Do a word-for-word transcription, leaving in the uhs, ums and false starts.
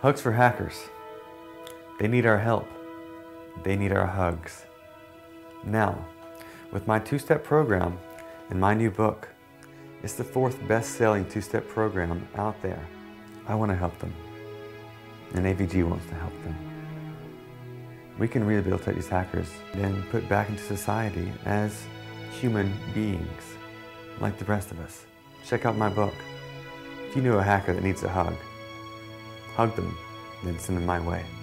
Hugs for hackers. They need our help. They need our hugs. Now, with my two-step program and my new book, it's the fourth best-selling two-step program out there. I want to help them, and A V G wants to help them. We can rehabilitate these hackers and put back into society as human beings, like the rest of us. Check out my book. If you know a hacker that needs a hug, hug them, then send them my way.